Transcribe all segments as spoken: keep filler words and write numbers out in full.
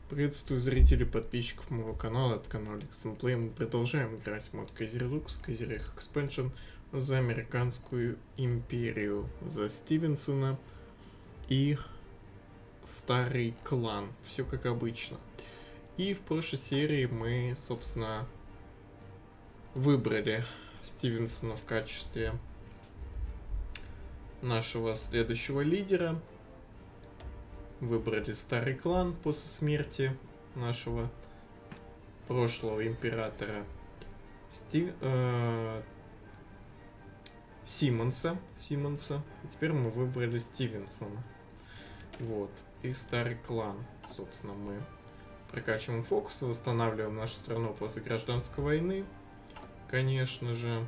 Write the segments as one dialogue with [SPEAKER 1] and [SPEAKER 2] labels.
[SPEAKER 1] Приветствую зрителей и подписчиков моего канала, это канал Alexandplay. Мы продолжаем играть в мод Кайзерлукс, Кайзерих Expansion за Американскую империю, за Стивенсона и старый клан. Все как обычно. И в прошлой серии мы, собственно, выбрали Стивенсона в качестве нашего следующего лидера. Выбрали старый клан после смерти нашего прошлого императора Стив... э... Симмонса. Симмонса. И теперь мы выбрали Стивенсона. Вот. И старый клан. Собственно, мы прокачиваем фокус, восстанавливаем нашу страну после гражданской войны. Конечно же.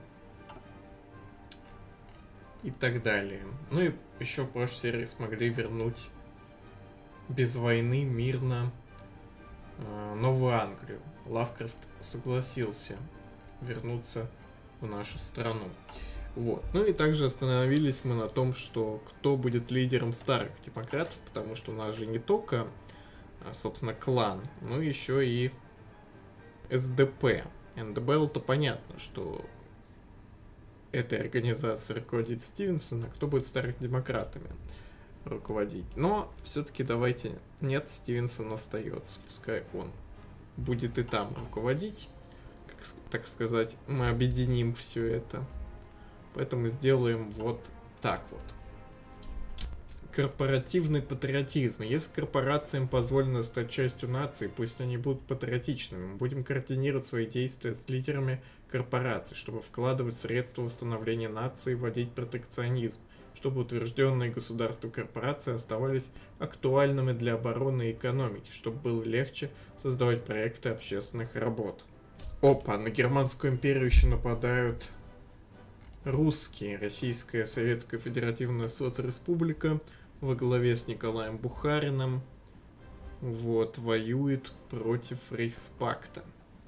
[SPEAKER 1] И так далее. Ну и еще в прошлой серии смогли вернуть без войны, мирно э, Новую Англию. Лавкрафт согласился вернуться в нашу страну. Вот. Ну и также остановились мы на том, что кто будет лидером старых демократов, потому что у нас же не только, собственно, клан, но еще и эс дэ пэ. эн дэ бэ эл-то понятно, что этой организацией руководит Стивенсон, а кто будет старых демократами руководить. Но все-таки давайте... Нет, Стивенсон остается. Пускай он будет и там руководить. Как, так сказать, мы объединим все это. Поэтому сделаем вот так вот. Корпоративный патриотизм. Если корпорациям позволено стать частью нации, пусть они будут патриотичными. Мы будем координировать свои действия с лидерами корпораций, чтобы вкладывать средства восстановления нации и вводить протекционизм, чтобы утвержденные государства корпорации оставались актуальными для обороны и экономики, чтобы было легче создавать проекты общественных работ. Опа, на Германскую империю еще нападают русские. Российская Советская Федеративная Соцреспублика во главе с Николаем Бухариным вот, воюет против Рейхспакта.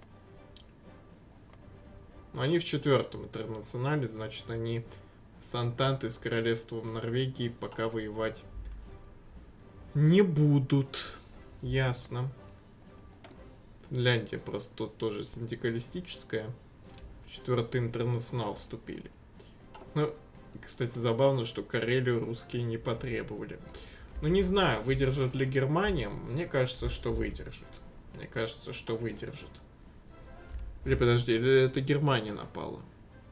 [SPEAKER 1] Они в четвертом интернационале, значит, они с Антантой, с королевством Норвегии пока воевать не будут. Ясно. Финляндия просто тут тоже синдикалистическая. В четвертый интернационал вступили. Ну, кстати, забавно, что Карелию русские не потребовали. Ну, не знаю, выдержит ли Германия. Мне кажется, что выдержит. Мне кажется, что выдержит. Или подожди, или это Германия напала?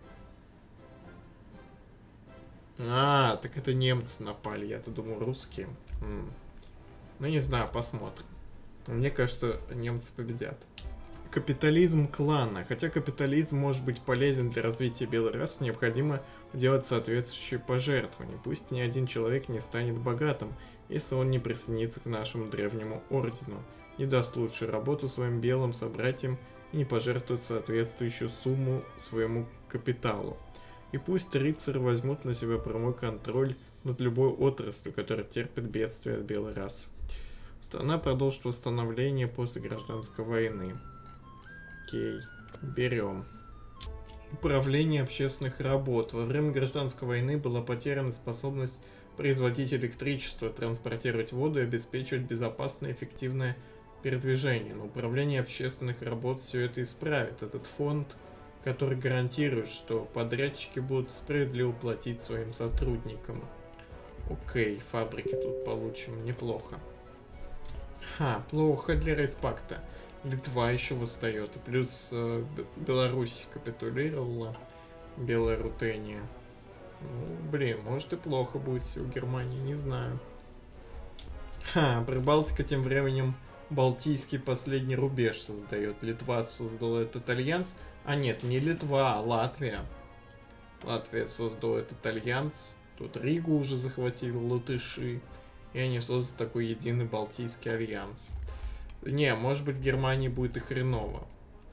[SPEAKER 1] А, так это немцы напали, я-то думал русские. М. Ну не знаю, посмотрим. Мне кажется, немцы победят. Капитализм клана. Хотя капитализм может быть полезен для развития белой расы, необходимо делать соответствующие пожертвования. Пусть ни один человек не станет богатым, если он не присоединится к нашему древнему ордену, не даст лучшую работу своим белым собратьям и не пожертвует соответствующую сумму своему капиталу. И пусть рыцари возьмут на себя прямой контроль над любой отраслью, которая терпит бедствие от белой расы. Страна продолжит восстановление после гражданской войны. Окей, берем. Управление общественных работ. Во время гражданской войны была потеряна способность производить электричество, транспортировать воду и обеспечивать безопасное и эффективное передвижение. Но управление общественных работ все это исправит. Этот фонд, который гарантирует, что подрядчики будут справедливо платить своим сотрудникам. Окей, фабрики тут получим неплохо. Ха, плохо для Рейхспакта. Литва еще восстает. И плюс э, Беларусь капитулировала. Белая Рутения. Ну, блин, может и плохо будет все у Германии, не знаю. Ха, Прибалтика тем временем Балтийский последний рубеж создает. Литва создала этот альянс. А нет, не Литва, а Латвия. Латвия создала этот альянс. Тут Ригу уже захватили латыши. И они создали такой единый Балтийский альянс. Не, может быть, Германии будет и хреново.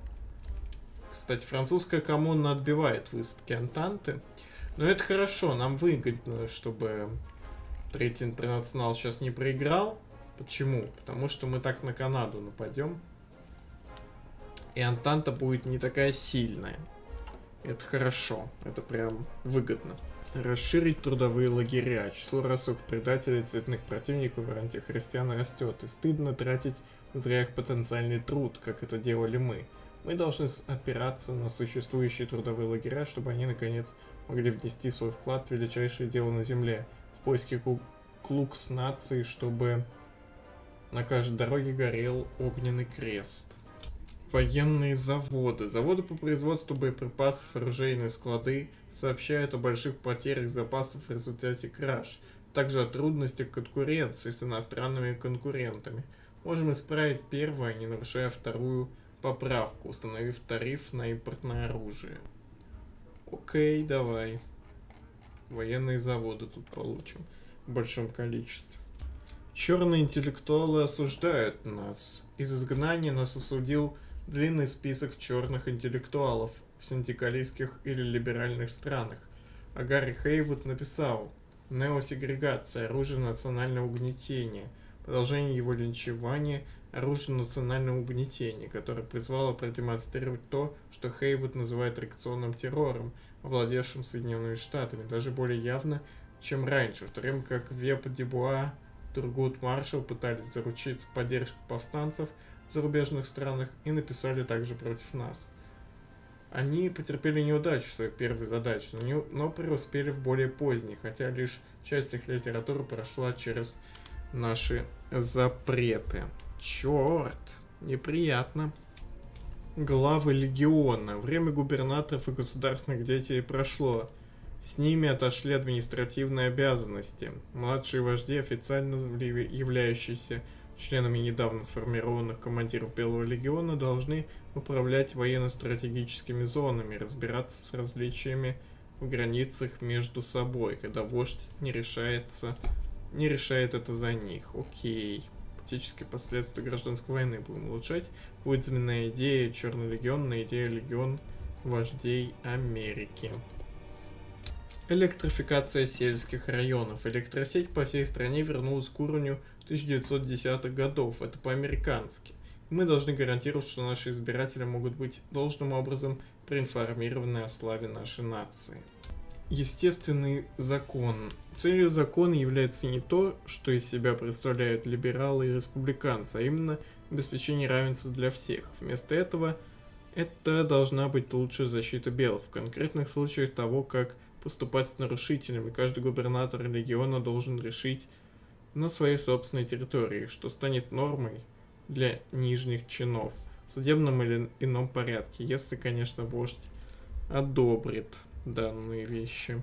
[SPEAKER 1] Кстати, французская коммуна отбивает высадки Антанты. Но это хорошо, нам выгодно, чтобы Третий интернационал сейчас не проиграл. Почему? Потому что мы так на Канаду нападем. И Антанта будет не такая сильная. Это хорошо. Это прям выгодно. Расширить трудовые лагеря. Число расовых предателей, цветных противников и антихристиан растет, и стыдно тратить зря их потенциальный труд, как это делали мы. Мы должны опираться на существующие трудовые лагеря, чтобы они, наконец, могли внести свой вклад в величайшее дело на Земле, в поиске клукс нации, чтобы на каждой дороге горел огненный крест. Военные заводы. Заводы по производству боеприпасов, оружейные склады сообщают о больших потерях запасов в результате краж, также о трудностях конкуренции с иностранными конкурентами. Можем исправить первое, не нарушая вторую поправку, установив тариф на импортное оружие. Окей, давай. Военные заводы тут получим в большом количестве. Черные интеллектуалы осуждают нас. Из изгнания нас осудил длинный список черных интеллектуалов в синдикалистских или либеральных странах. А Гарри Хейвуд написал: «Неосегрегация, оружие национального угнетения». Продолжение его линчевания – оружие национального угнетения, которое призвало продемонстрировать то, что Хейвуд называет реакционным террором, овладевшим Соединенными Штатами, даже более явно, чем раньше, в то время как Веб Дебуа, Тургут Маршалл пытались заручиться поддержкой повстанцев в зарубежных странах и написали также против нас. Они потерпели неудачу в своей первой задаче, но, не, но преуспели в более поздней, хотя лишь часть их литературы прошла через наши запреты. Черт, неприятно. Главы легиона. Время губернаторов и государственных деятелей прошло. С ними отошли административные обязанности. Младшие вожди, официально являющиеся членами недавно сформированных командиров Белого легиона, должны управлять военно-стратегическими зонами, разбираться с различиями в границах между собой, когда вождь не решается, не решает это за них. Окей. Фактически последствия гражданской войны будем улучшать. Будет заменена идея Черный легион на идею легион вождей Америки. Электрификация сельских районов. Электросеть по всей стране вернулась к уровню тысяча девятьсот десятых годов. Это по-американски. Мы должны гарантировать, что наши избиратели могут быть должным образом проинформированы о славе нашей нации. Естественный закон. Целью закона является не то, что из себя представляют либералы и республиканцы, а именно обеспечение равенства для всех. Вместо этого это должна быть лучшая защита белых. В конкретных случаях того, как поступать с нарушителями, каждый губернатор региона должен решить на своей собственной территории, что станет нормой для нижних чинов в судебном или ином порядке, если, конечно, вождь одобрит данные вещи.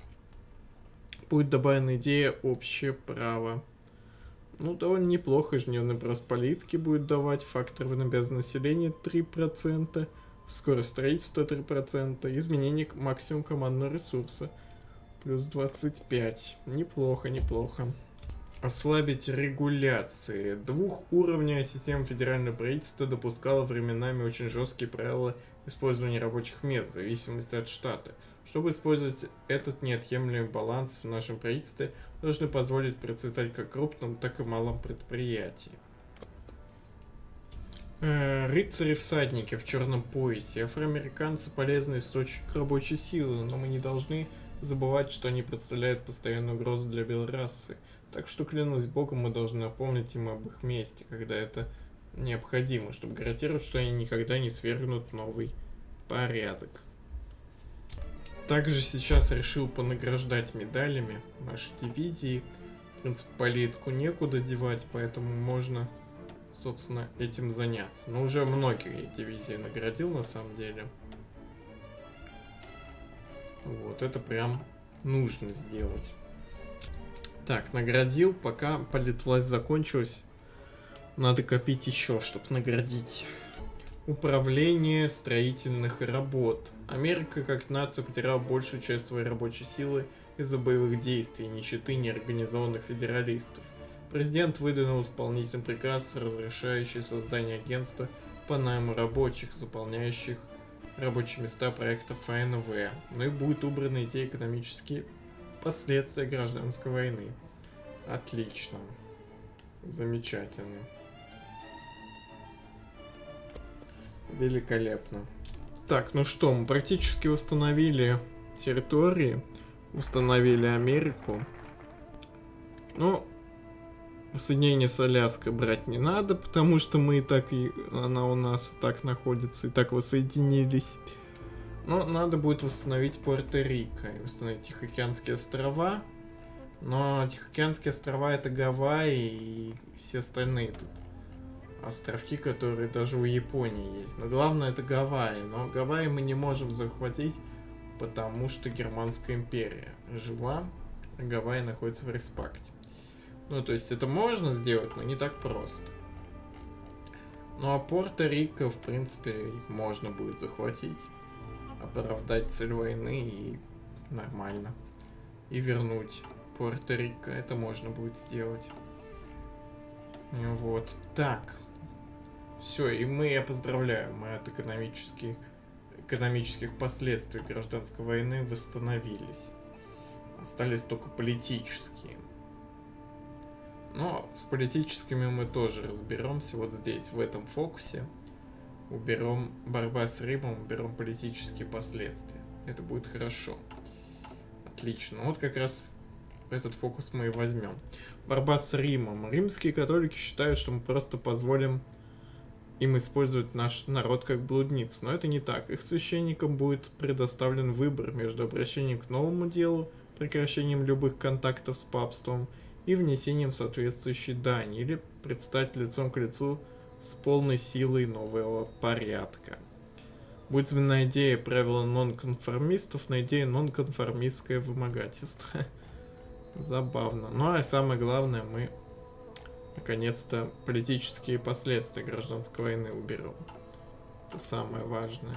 [SPEAKER 1] Будет добавлена идея общее право. Ну, довольно неплохо. Ежедневный спрос политики будет давать. Факторы на населения три процента. Скорость строительства три процента. Изменение максимум командного ресурса плюс двадцать пять. Неплохо, неплохо. Ослабить регуляции. Двухуровневая система федерального правительства допускала временами очень жесткие правила использования рабочих мест в зависимости от штата. Чтобы использовать этот неотъемлемый баланс в нашем правительстве, должны позволить процветать как крупным, так и малым предприятиям. Э, рыцари-всадники в черном поясе. Афроамериканцы – полезный источник рабочей силы, но мы не должны забывать, что они представляют постоянную угрозу для белой расы. Так что, клянусь богом, мы должны напомнить им об их месте, когда это необходимо, чтобы гарантировать, что они никогда не свергнут новый порядок. Также сейчас решил понаграждать медалями наши дивизии. В принципе, политику некуда девать, поэтому можно, собственно, этим заняться. Но уже многие дивизии наградил на самом деле. Вот, это прям нужно сделать. Так, наградил, пока политвласть закончилась. Надо копить еще, чтобы наградить. Управление строительных работ. Америка как нация потеряла большую часть своей рабочей силы из-за боевых действий, нищеты неорганизованных федералистов. Президент выдвинул исполнительный приказ, разрешающий создание агентства по найму рабочих, заполняющих рабочие места проекта ФНВ. Ну и будет убрана идея экономические последствия гражданской войны. Отлично. Замечательно. Великолепно. Так, ну что, мы практически восстановили территории. Установили Америку. Ну, соединение с Аляской брать не надо, потому что мы и так, и она у нас и так находится, и так воссоединились. Но надо будет восстановить Пуэрто-Рико и восстановить Тихоокеанские острова. Но Тихоокеанские острова — это Гавайи и все остальные тут островки, которые даже у Японии есть. Но главное — это Гавайи. Но Гавайи мы не можем захватить, потому что Германская империя жива, а Гавайи находится в респакте. Ну, то есть это можно сделать, но не так просто. Ну, а Пуэрто-Рико, в принципе, можно будет захватить, оправдать цель войны и нормально. И вернуть Пуэрто-Рико. Это можно будет сделать. Вот. Так. Все, и мы, я поздравляю, мы от экономических, экономических последствий гражданской войны восстановились. Остались только политические. Но с политическими мы тоже разберемся. Вот здесь, в этом фокусе, уберем борьба с Римом, уберем политические последствия. Это будет хорошо. Отлично. Вот как раз этот фокус мы и возьмем. Борьба с Римом. Римские католики считают, что мы просто позволим им использовать наш народ как блудниц. Но это не так. Их священникам будет предоставлен выбор между обращением к новому делу, прекращением любых контактов с папством и внесением соответствующей дани, или предстать лицом к лицу с полной силой нового порядка. Будет сменена идея правила нонконформистов на идею нонконформистское вымогательство. Забавно. Ну а самое главное, мы наконец-то политические последствия гражданской войны уберем. Это самое важное.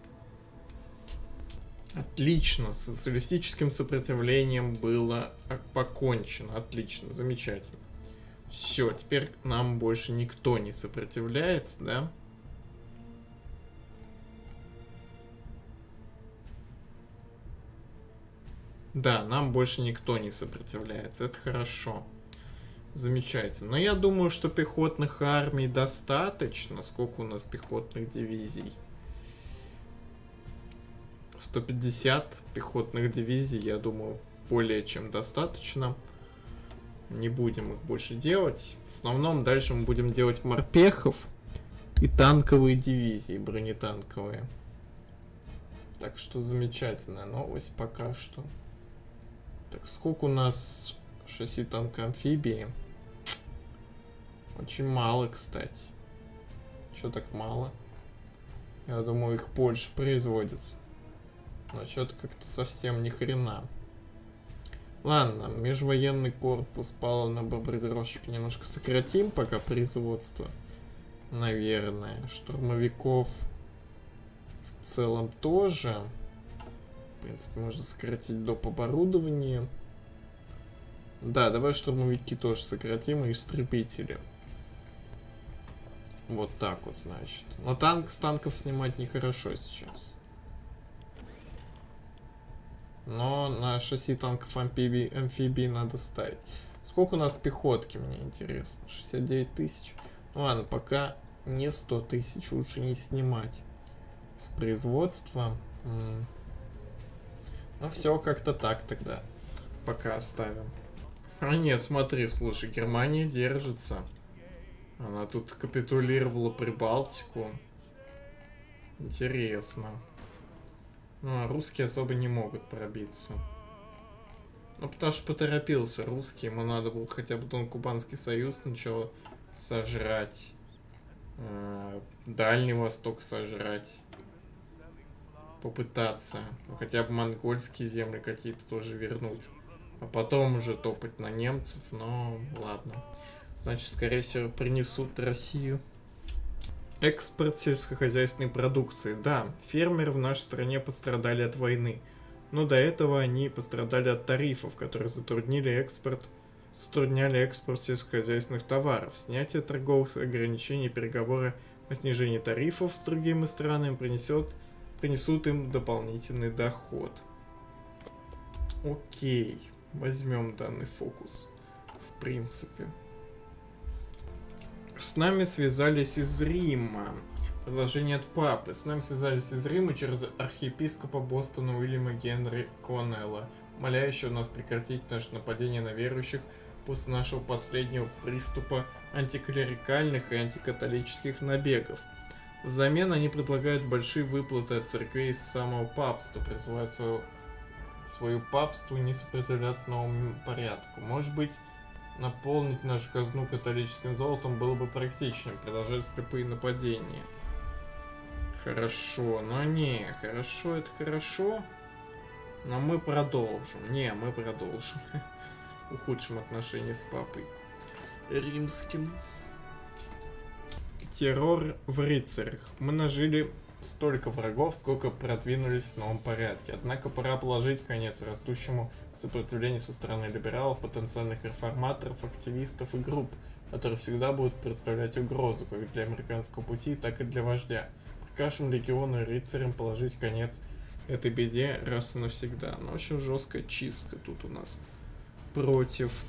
[SPEAKER 1] Отлично. С социалистическим сопротивлением было покончено. Отлично. Замечательно. Все, теперь нам больше никто не сопротивляется, да? Да, нам больше никто не сопротивляется. Это хорошо. Замечательно. Но я думаю, что пехотных армий достаточно. Сколько у нас пехотных дивизий? сто пятьдесят пехотных дивизий, я думаю, более чем достаточно. Не будем их больше делать. В основном дальше мы будем делать морпехов и танковые дивизии, бронетанковые. Так что замечательная новость пока что. Так, сколько у нас шасси танка амфибии? Очень мало, кстати. Чё так мало? Я думаю, их больше производится. Но что-то как-то совсем ни хрена. Ладно, межвоенный корпус пало на бомбардировщик немножко сократим пока производство. Наверное. Штурмовиков в целом тоже. В принципе, можно сократить доп. Оборудование. Да, давай штурмовики тоже сократим и истребители. Вот так вот, значит. Но танк с танков снимать нехорошо сейчас. Но на шасси танков амфибий, амфибий надо ставить. Сколько у нас пехотки, мне интересно? шестьдесят девять тысяч. Ну ладно, пока не сто тысяч, лучше не снимать с производства. М-м. Ну все как-то так тогда. Пока оставим. А не, смотри, слушай, Германия держится. Она тут капитулировала Прибалтику. Интересно. Ну, а русские особо не могут пробиться. Ну, потому что поторопился русский. Ему надо было хотя бы Дон Кубанский союз сначала сожрать. Э, Дальний Восток сожрать. Попытаться. Ну, хотя бы монгольские земли какие-то тоже вернуть. А потом уже топать на немцев. Но ладно. Значит, скорее всего, принесут Россию. Экспорт сельскохозяйственной продукции. Да, фермеры в нашей стране пострадали от войны. Но до этого они пострадали от тарифов, которые затруднили экспорт, затрудняли экспорт сельскохозяйственных товаров. Снятие торговых ограничений, переговоры о снижении тарифов с другими странами принесет, принесут им дополнительный доход. Окей, возьмем данный фокус. В принципе. С нами связались из Рима. Предложение от папы. С нами связались из Рима через архиепископа Бостона Уильяма Генри Коннелла. умоляющего нас прекратить наше нападение на верующих после нашего последнего приступа антиклерикальных и антикатолических набегов. Взамен они предлагают большие выплаты от церквей из самого папства, призывая свое, свое папство не сопротивляться новому порядку. Может быть, наполнить нашу казну католическим золотом было бы практичнее, продолжать слепые нападения. Хорошо, но не, хорошо, это хорошо, но мы продолжим. Не, мы продолжим. Ухудшим отношения с папой римским. Террор в рыцарях. Мы нажили столько врагов, сколько продвинулись в новом порядке. Однако пора положить конец растущему сопротивлению со стороны либералов, потенциальных реформаторов, активистов и групп, которые всегда будут представлять угрозу как для американского пути, так и для вождя. Прикажем легиону и рыцарям положить конец этой беде раз и навсегда. Но очень жесткая чистка тут у нас против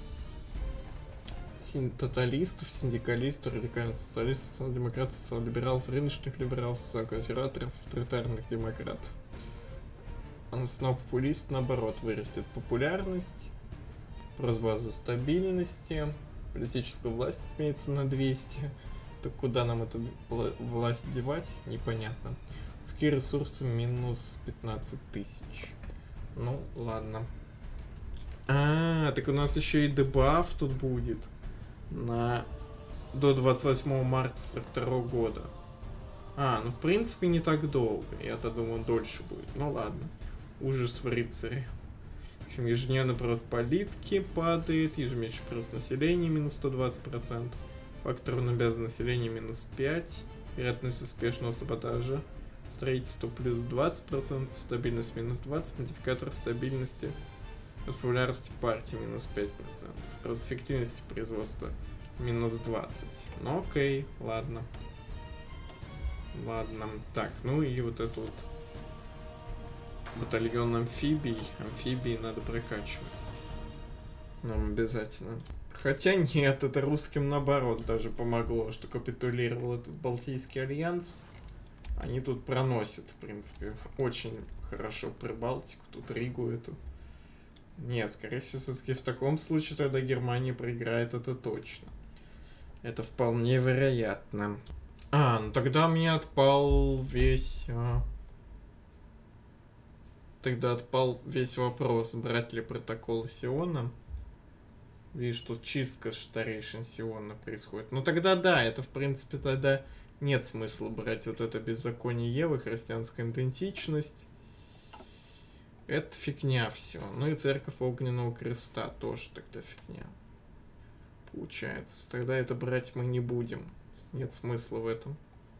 [SPEAKER 1] тоталистов, синдикалистов, радикальных социалистов, социал-демократов, социал-либералов, рыночных либералов, социал-консерваторов, авторитарных демократов. Снова популист, наоборот, вырастет популярность, просьба за стабильности, политическая власть сменится на двести. Так куда нам эту власть девать, непонятно. Ски ресурсы минус пятнадцать тысяч. Ну, ладно. А, так у нас еще и дебаф тут будет на до двадцать восьмого марта сорок второго года. А, ну в принципе не так долго. Я-то думал, дольше будет. Ну ладно. Ужас в рыцаре. В общем, ежедневный прирост политики падает, ежемесячный прирост населения минус сто двадцать процентов. Фактор обязанности населения минус пять. Вероятность успешного саботажа. Строительство плюс двадцать процентов. Стабильность минус двадцать процентов. Модификатор стабильности. Популярности партии минус пять процентов. Рост эффективности производства минус двадцать процентов. Ну окей, ладно. Ладно. Так, ну и вот это вот батальон амфибий. Амфибии надо прокачивать. Нам обязательно. Хотя нет, это русским наоборот даже помогло, что капитулировал этот Балтийский альянс. Они тут проносят, в принципе, очень хорошо Прибалтику, тут Ригу эту. Не, скорее всего, все-таки в таком случае тогда Германия проиграет, это точно. Это вполне вероятно. А, ну тогда мне отпал весь... А... Тогда отпал весь вопрос, брать ли протокол Сиона. Видишь, тут чистка старейшин Сиона происходит. Ну тогда да, это в принципе тогда нет смысла брать вот это беззаконие Евы, христианская идентичность. Это фигня все. Ну и церковь Огненного Креста тоже тогда фигня. Получается. Тогда это брать мы не будем. Нет смысла в этом.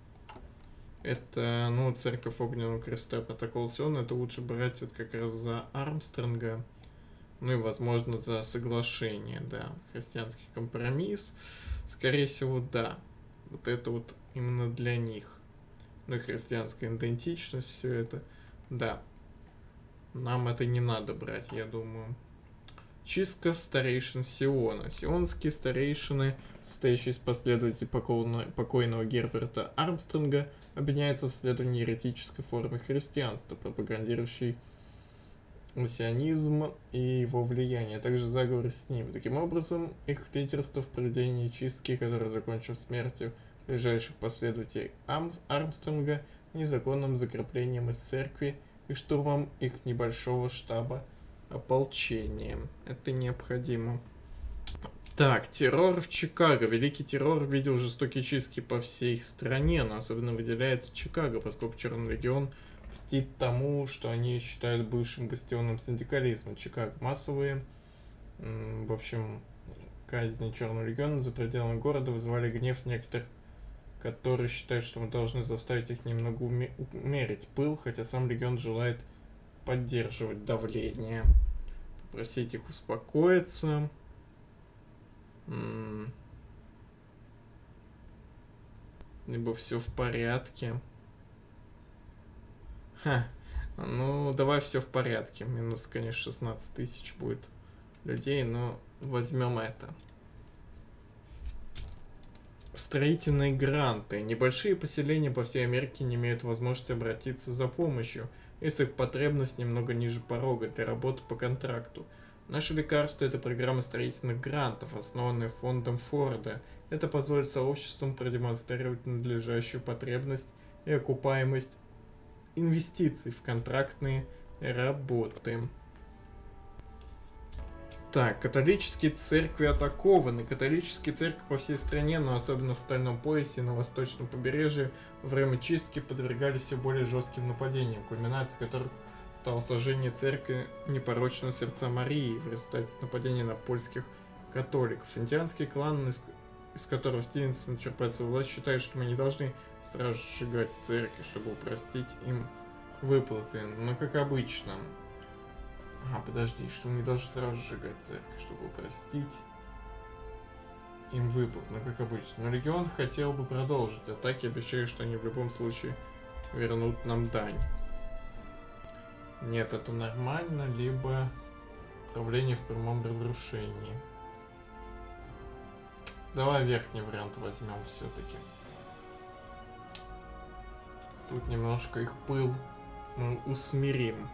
[SPEAKER 1] Это, ну, церковь Огненного Креста, протокол Сиона, это лучше брать вот как раз за Армстронга. Ну и, возможно, за соглашение, да. Христианский компромисс. Скорее всего, да. Вот это вот именно для них. Ну и христианская идентичность, все это. Да. Нам это не надо брать, я думаю. Чистка старейшин Сиона. Сионские старейшины, состоящие из последователей покойного, покойного Герберта Армстронга, объединяются в следовании еретической формы христианства, пропагандирующей сионизм и его влияние, а также заговоры с ним. Таким образом, их лидерство в проведении чистки, которая закончилась смертью ближайших последователей Армстронга, незаконным закреплением из церкви и штурмом их небольшого штаба ополчения. Это необходимо. Так, террор в Чикаго. Великий террор видел жестокие чистки по всей стране, но особенно выделяется Чикаго, поскольку Черный легион мстит тому, что они считают бывшим бастионом синдикализма. Чикаго массовые, в общем, казни Черного легиона за пределами города вызывали гнев некоторых, которые считают, что мы должны заставить их немного умерить пыл, хотя сам легион желает поддерживать давление. Попросить их успокоиться. М-м. Либо все в порядке. Ха. Ну, давай все в порядке. Минус, конечно, шестнадцать тысяч будет людей, но возьмем это. Строительные гранты. Небольшие поселения по всей Америке не имеют возможности обратиться за помощью. если их потребность немного ниже порога для работы по контракту. Наше лекарство – это программа строительных грантов, основанная фондом Форда. Это позволит сообществам продемонстрировать надлежащую потребность и окупаемость инвестиций в контрактные работы. Так, католические церкви атакованы. Католические церкви по всей стране, но особенно в Стальном поясе и на восточном побережье, во время чистки подвергались все более жестким нападениям, кульминацией которых стало сожжение церкви Непорочного Сердца Марии в результате нападения на польских католиков. Индианский клан, из, из которого Стивенсон черпает свою власть, считает, что мы не должны сразу сжигать церкви, чтобы упростить им выплаты. Но как обычно... А, подожди, что мы не должны сразу сжигать церковь, чтобы упростить им выплат, ну как обычно. Но Легион хотел бы продолжить атаки, обещая, что они в любом случае вернут нам дань. Нет, это нормально, либо правление в прямом разрушении. Давай верхний вариант возьмем все-таки. Тут немножко их пыл мы усмирим.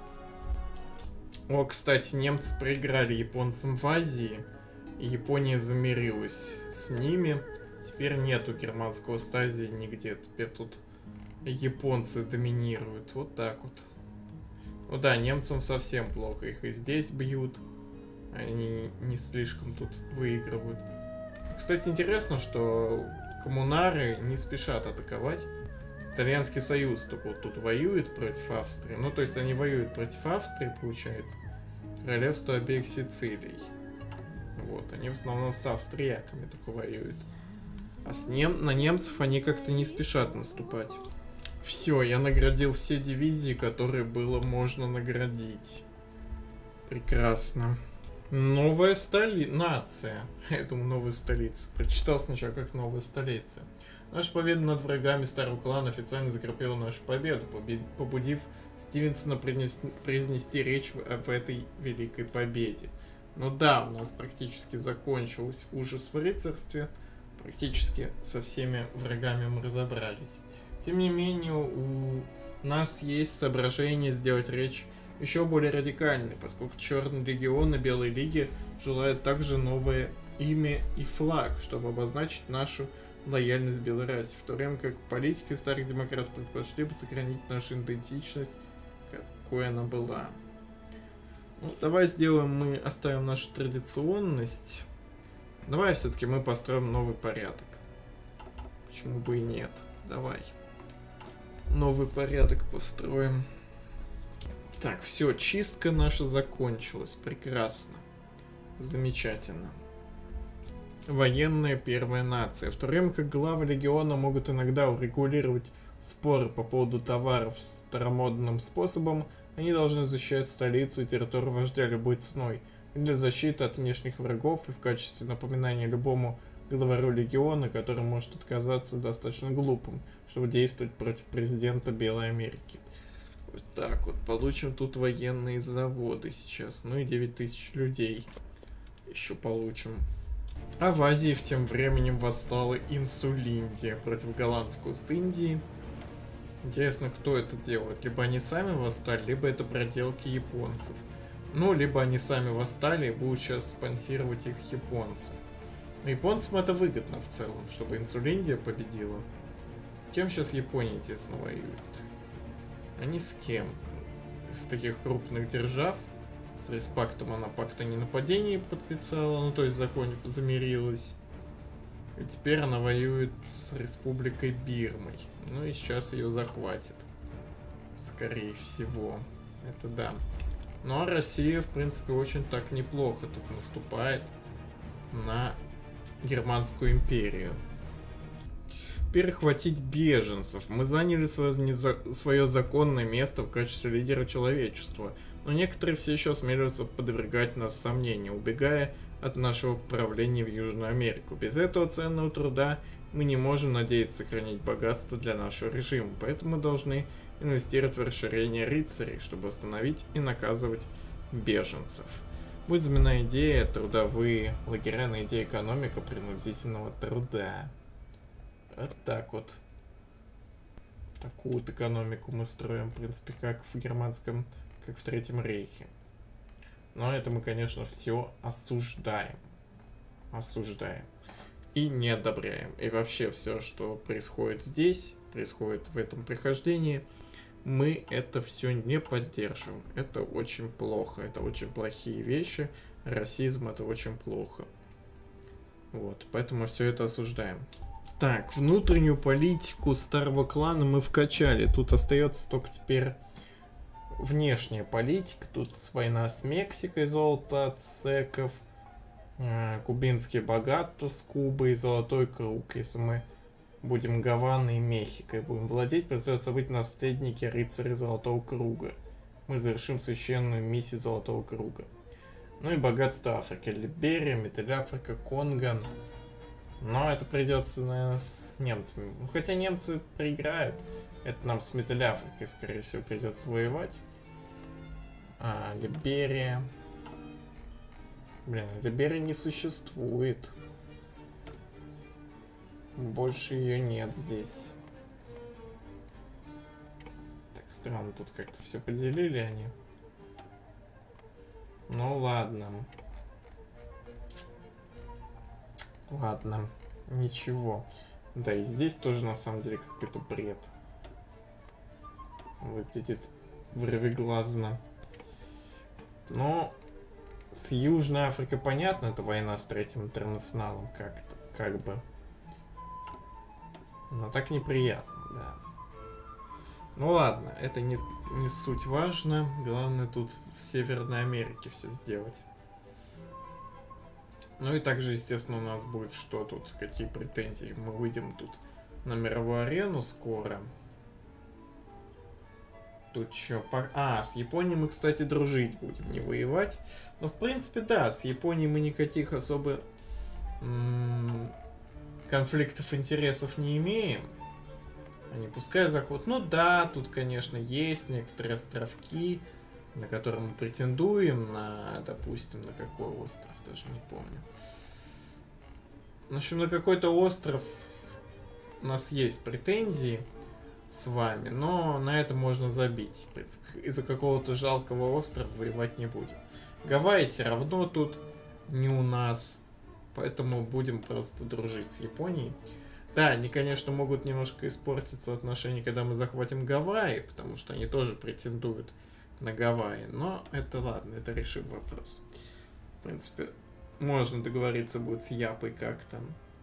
[SPEAKER 1] О, кстати, немцы проиграли японцам в Азии, и Япония замирилась с ними. Теперь нету германского стазии нигде, теперь тут японцы доминируют. Вот так вот. Ну да, немцам совсем плохо, их и здесь бьют, они не слишком тут выигрывают. Кстати, интересно, что коммунары не спешат атаковать. Итальянский союз только вот тут воюет против Австрии. Ну, то есть они воюют против Австрии, получается. Королевство обеих Сицилий. Вот, они в основном с австрияками только воюют. А с нем... на немцев они как-то не спешат наступать. Все, я наградил все дивизии, которые было можно наградить. Прекрасно. Новая столица. Нация. Я думаю, новая столица. Прочитал сначала, как новая столица. Наша победа над врагами старого клана официально закрепила нашу победу, побудив Стивенсона произнести речь в этой великой победе. Ну да, у нас практически закончился ужас в рыцарстве. Практически со всеми врагами мы разобрались. Тем не менее, у нас есть соображение сделать речь еще более радикальной, поскольку Черный Легион и Белые Лиги желают также новое имя и флаг, чтобы обозначить нашу лояльность белой расе, в то время как политики старых демократов предпочли бы сохранить нашу идентичность, какой она была. Ну, давай сделаем, мы оставим нашу традиционность. Давай все-таки мы построим новый порядок. Почему бы и нет? Давай. Новый порядок построим. Так, все, чистка наша закончилась. Прекрасно. Замечательно. Военная первая нация. В то время как главы легиона могут иногда урегулировать споры по поводу товаров старомодным способом, они должны защищать столицу и территорию вождя любой ценой. И для защиты от внешних врагов и в качестве напоминания любому главарю легиона, который может отказаться, достаточно глупым, чтобы действовать против президента Белой Америки. Вот так вот. Получим тут военные заводы сейчас. Ну и девять тысяч людей еще получим. А в Азии в тем временем восстала Инсулиндия против голландской Ост-Индии. Интересно, кто это делает? Либо они сами восстали, либо это проделки японцев. Ну, либо они сами восстали и будут сейчас спонсировать их японцы. Но японцам это выгодно в целом, чтобы Инсулиндия победила. С кем сейчас Япония, интересно, воюет? А ни с кем. Из таких крупных держав. С Респактом она пакт о ненападении подписала, ну то есть закон замирилась. И теперь она воюет с Республикой Бирмой. Ну и сейчас ее захватит. Скорее всего. Это да. Ну а Россия, в принципе, очень так неплохо тут наступает на Германскую империю. Перехватить беженцев. Мы заняли свое, неза... свое законное место в качестве лидера человечества. Но некоторые все еще осмеливаются подвергать нас сомнению, убегая от нашего правления в Южную Америку. Без этого ценного труда мы не можем надеяться сохранить богатство для нашего режима, поэтому мы должны инвестировать в расширение рыцарей, чтобы остановить и наказывать беженцев. Будет заменена идея трудовые лагеря на идею экономика принудительного труда. Вот так вот. Такую вот экономику мы строим, в принципе, как в германском, как в Третьем Рейхе. Но это мы, конечно, все осуждаем. Осуждаем. И не одобряем. И вообще все, что происходит здесь, происходит в этом прихождении, мы это все не поддерживаем. Это очень плохо. Это очень плохие вещи. Расизм — это очень плохо. Вот. Поэтому все это осуждаем. Так, внутреннюю политику старого клана мы вкачали. Тут остается только теперь внешняя политика. Тут война с Мексикой, золото от цеков, э, кубинские богатства с Кубой, золотой круг. Если мы будем Гаваной и Мехикой будем владеть, придется быть наследники рыцарей Золотого Круга. Мы завершим священную миссию Золотого Круга. Ну и богатство Африки. Либерия, Металь-Африка, Конго. Но это придется, наверное, с немцами. Ну, хотя немцы проиграют. Это нам с Металь-Африкой, скорее всего, придется воевать. А, Либерия. Блин, Либерии не существует. Больше ее нет здесь. Так, странно, тут как-то все поделили они. Ну ладно. Ладно, ничего. Да, и здесь тоже на самом деле какой-то бред. Выглядит вырвиглазно. Но с Южной Африкой понятно, это война с Третьим Интернационалом как-то, как бы. Но так неприятно, да. Ну ладно, это не, не суть важно. Главное тут в Северной Америке все сделать. Ну и также, естественно, у нас будет что тут, какие претензии. Мы выйдем тут на мировую арену скоро. Тут что? По... А, с Японией мы, кстати, дружить будем, не воевать. Но, в принципе, да, с Японией мы никаких особо м- конфликтов интересов не имеем. Они пускай заход. Ну да, тут, конечно, есть некоторые островки, на которые мы претендуем, на, допустим, на какой остров, даже не помню. В общем, на какой-то остров у нас есть претензии с вами, но на это можно забить. Из-за какого-то жалкого острова воевать не будем. Гавайи все равно тут не у нас, поэтому будем просто дружить с Японией. Да, они, конечно, могут немножко испортиться отношения, когда мы захватим Гавайи, потому что они тоже претендуют на Гавайи, но это ладно, это решим вопрос. В принципе, можно договориться будет с Япой как-то.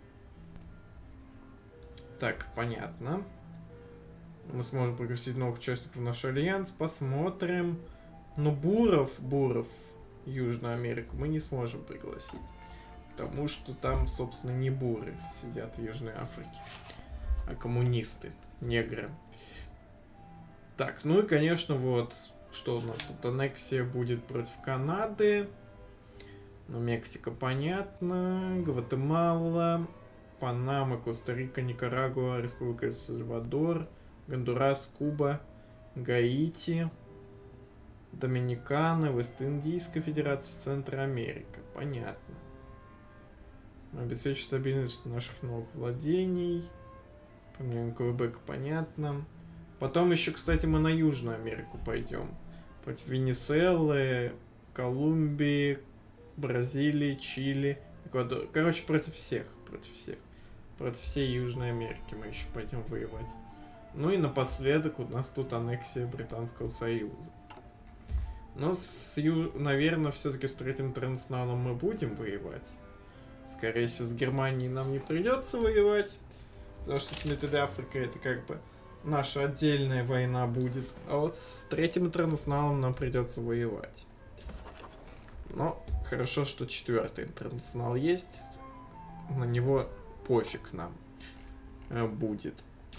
[SPEAKER 1] Так, понятно. Мы сможем пригласить новых участников в наш альянс, посмотрим. Но Буров, Буров, Южную Америку мы не сможем пригласить. Потому что там, собственно, не буры сидят в Южной Африке, а коммунисты, негры. Так, ну и, конечно, вот, что у нас тут? Аннексия будет против Канады. Ну, Мексика, понятно. Гватемала, Панама, Коста-Рика, Никарагуа, Республика Эль-Сальвадор, Гондурас, Куба, Гаити, Доминикана, Вест-Индийская Федерация, Центр Америка. Понятно. Обеспечить стабильность наших новых владений. Поменяем Квебек, понятно. Потом еще, кстати, мы на Южную Америку пойдем. Против Венесуэлы, Колумбии, Бразилии, Чили, Эквадор. Короче, против всех. Против всех. Против всей Южной Америки мы еще пойдем воевать. Ну и напоследок у нас тут аннексия Британского Союза. Но, с Ю... наверное, все-таки с Третьим Интернационалом мы будем воевать. Скорее всего, с Германией нам не придется воевать. Потому что с Металь-Африкой это как бы наша отдельная война будет. А вот с Третьим Интернационалом нам придется воевать. Но хорошо, что Четвертый Интернационал есть. На него пофиг нам будет.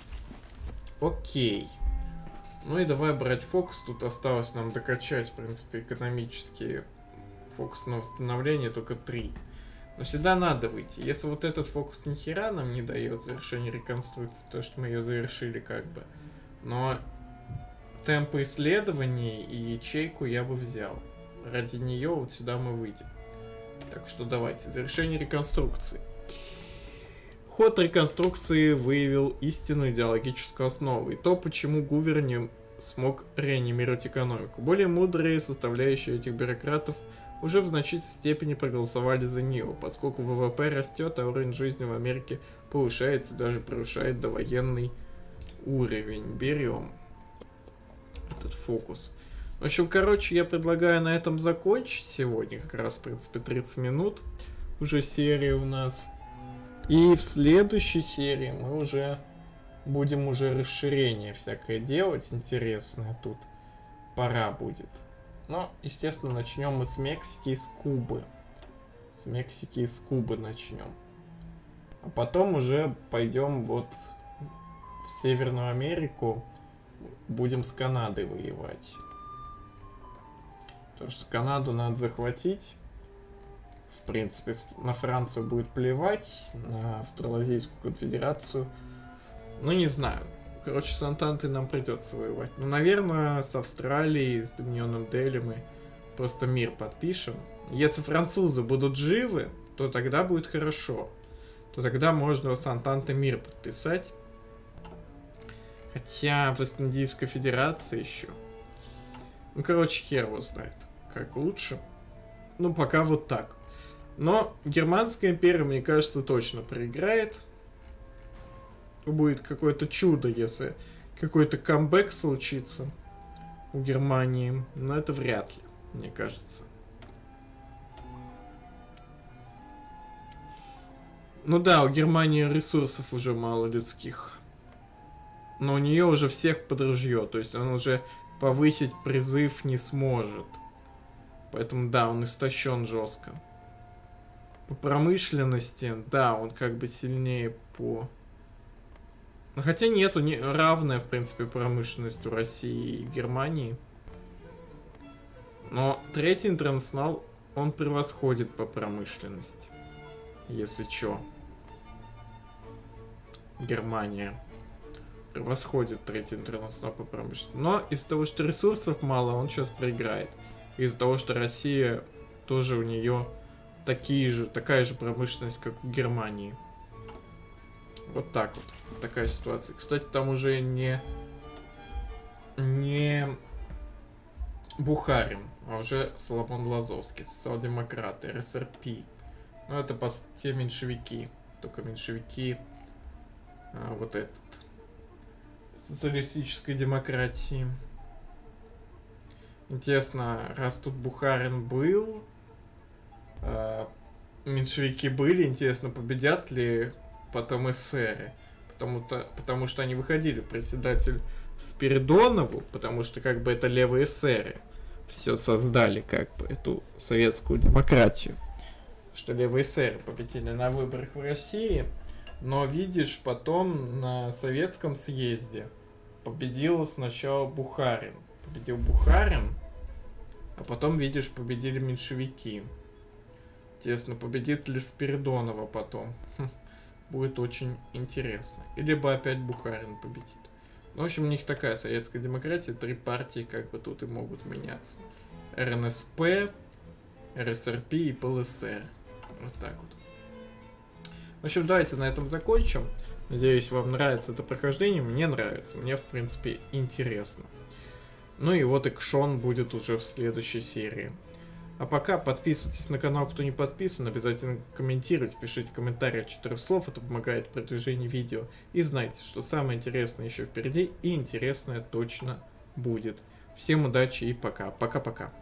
[SPEAKER 1] Окей. Ну и давай брать фокус. Тут осталось нам докачать, в принципе, экономические фокусы на восстановление, только три. Но всегда надо выйти. Если вот этот фокус ни хера нам не дает завершение реконструкции, то что мы ее завершили как бы. Но темпы исследований и ячейку я бы взял. Ради нее вот сюда мы выйдем. Так что давайте. Завершение реконструкции. Ход реконструкции выявил истинную идеологическую основу и то, почему Гувер не смог реанимировать экономику. Более мудрые составляющие этих бюрократов уже в значительной степени проголосовали за нее, поскольку ВВП растет, а уровень жизни в Америке повышается, даже превышает довоенный уровень. Берем этот фокус. В общем, короче, я предлагаю на этом закончить сегодня, как раз, в принципе, тридцать минут уже серия у нас. И в следующей серии мы уже будем уже расширение всякое делать интересное тут. Пора будет. Но, естественно, начнем мы с Мексики и с Кубы. С Мексики и с Кубы начнем. А потом уже пойдем вот в Северную Америку. Будем с Канадой воевать. Потому что Канаду надо захватить. В принципе, на Францию будет плевать, на Австралазийскую конфедерацию. Ну, не знаю. Короче, с Антантой нам придется воевать. Ну, наверное, с Австралией, с Доминионом Дели мы просто мир подпишем. Если французы будут живы, то тогда будет хорошо. То тогда можно с Антантой мир подписать. Хотя в Вест-Индийской Федерации еще. Ну, короче, хер его знает, как лучше. Ну, пока вот так. Но Германская империя, мне кажется, точно проиграет. Будет какое-то чудо, если какой-то камбэк случится у Германии. Но это вряд ли, мне кажется. Ну да, у Германии ресурсов уже мало людских. Но у нее уже всех под ружье. То есть он уже повысить призыв не сможет. Поэтому да, он истощен жестко. По промышленности, да, он как бы сильнее по... Ну, хотя нету, не... равная, в принципе, промышленность у России и Германии. Но третий интернационал, он превосходит по промышленности. Если чё. Германия превосходит третий интернационал по промышленности. Но из-за того, что ресурсов мало, он сейчас проиграет. Из-за того, что Россия тоже у нее такие же, такая же промышленность, как у Германии. Вот так вот. Вот такая ситуация. Кстати, там уже не не Бухарин, а уже Соломон Лазовский, социал-демократы, эр эс эр пи. Ну, это по те меньшевики. Только меньшевики а, вот этот социалистической демократии. Интересно, раз тут Бухарин был, э, меньшевики были, интересно, победят ли потом эсеры? Потому-то, потому что они выходили в председатель Спиридонову, потому что как бы это левые эсеры все создали, как бы, эту советскую демократию. Что левые эсеры победили на выборах в России, но видишь, потом на советском съезде победил сначала Бухарин. Победил Бухарин, а потом, видишь, победили меньшевики. Интересно, победит ли Спиридонова потом? Хм, будет очень интересно. И либо опять Бухарин победит. Ну, в общем, у них такая советская демократия, три партии как бы тут и могут меняться. эр эн эс пэ, эр эс эр пи и пэ эл эс эр. Вот так вот. В общем, давайте на этом закончим. Надеюсь, вам нравится это прохождение. Мне нравится. Мне, в принципе, интересно. Ну и вот экшон будет уже в следующей серии. А пока подписывайтесь на канал, кто не подписан. Обязательно комментируйте, пишите комментарии от четырех слов. Это помогает в продвижении видео. И знайте, что самое интересное еще впереди. И интересное точно будет. Всем удачи и пока. Пока-пока.